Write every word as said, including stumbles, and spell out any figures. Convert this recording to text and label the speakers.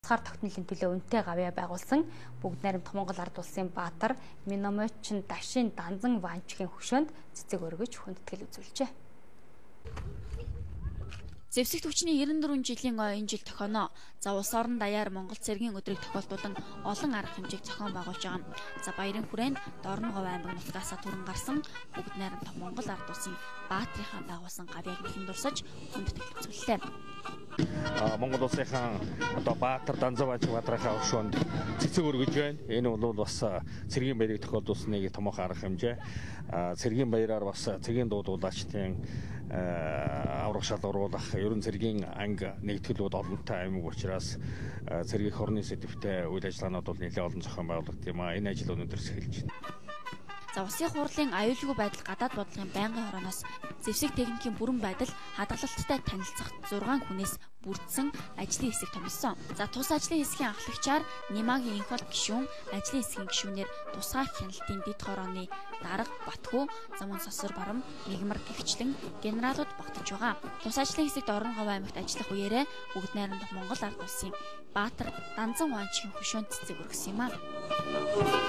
Speaker 1: тусгаар тогтнолын төлөө үнэтэй гавьяа байгуулсан бүгд найрамдах Монгол ард улсын баатар Миномочин Дашин Данзан Ванчгийн хөшөөнд цэцэг өргөж хүндэтгэл үзүүлжээ.
Speaker 2: Зэвсэгт хүчний девяносто четыре жилийн ой энэ жил тохионоо. За улс орон даяар Монгол цэргийн өдрийг тохиолдуулан олон арга хэмжээг зохион байгуулж байгаа. За баярын хүрээнд Дорноговь аймаг нутгаасаа түрэн гарсан бүгд найрамдах Монгол ард улсын баатрынхаа байгуулсан гавьяаг нэхэн дурсаж хүндэтгэл үзүүллээ.
Speaker 3: Монгол улсынхаа одоо баатар Данзан Ванчгийн баатрынхаа хөшөөнд цэцэг өргөж байна. Энэ бол бас цэргийн баярыг тохиолдуулсан нэг томоохон арга хэмжээ. Цэргийн баяраар бас цэргийн дуудуулаачдын аврах шалгаруулах ерөн цэргийн анги нэгтгэлүүд олонтой аймаг учраас цэргийн хорны сэдвтэй үйл ажиллагаанууд бол нэлээд олон зохион байгуулагдсан юм а. Энэ ажил өнөөдөр эхэлж байна.
Speaker 2: За улсын хурлын аюулгүй байдал гадаад бодлогын байнгын хорооноос зэвсэг техникийн бүрэн байдал хадгалалттай танилцах зургаан хүнээс бүрдсэн ажлын хэсэг томилсон. За тус ажлын хэсгийн ахлагчаар Нимагийн инфолт гишүүн, ажлын хэсгийн гишүүнээр тусгай хяналтын дэд хорооны дарга Батхүү, замун сосор барам, мигмар гихчлэн генералууд багтаж байгаа. Тус ажлын хэсэгт Дорноговь аймагт ажиллах үеэрээ бүгд найрамдах Монгол ард улсын баатар Данзан Ванчгийн хөшөөнд цэцэг өргөсөн юм а.